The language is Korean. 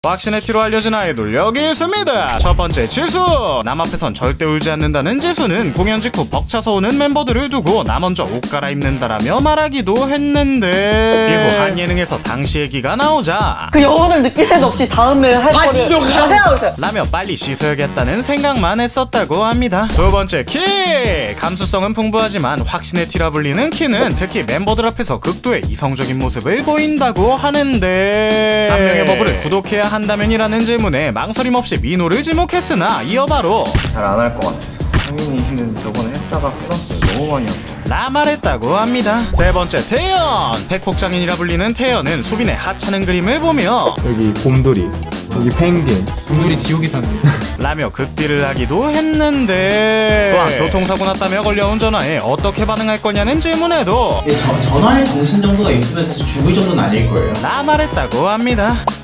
확신의 티로 알려진 아이돌 여기 있습니다. 첫 번째 지수. 남 앞에선 절대 울지 않는다는 지수는 공연 직후 벅차서 오는 멤버들을 두고 나 먼저 옷 갈아입는다라며 말하기도 했는데 이후 한 예능에서 당시 얘기가 나오자 그 여운을 느낄 새도 없이 다음에 할 거를 다 생각하고 있어요. 라며 빨리 씻어야겠다는 생각만 했었다고 합니다. 두 번째 키. 감수성은 풍부하지만 확신의 티라 불리는 키는 특히 멤버들 앞에서 극도의 이성적인 모습을 보인다고 하는데 한 명의 버블을 구독해야 한다면이라는 질문에 망설임 없이 민호를 지목했으나 이어 바로 잘 안 할 것 같아서 상윤이는 저번에 했다가 끊었어요. 너무 많이 했어. 라 말했다고 합니다. 세 번째 태연. 백폭장인이라 불리는 태연은 수빈의 하찮은 그림을 보며 여기 곰돌이, 여기 펭귄, 곰돌이 지옥이 사네 라며 극딜을 하기도 했는데 또한 교통사고 났다며 걸려온 전화에 어떻게 반응할 거냐는 질문에도 전화에 정신 정도가 있으면 사실 죽을 정도는 아닐 거예요. 라 말했다고 합니다.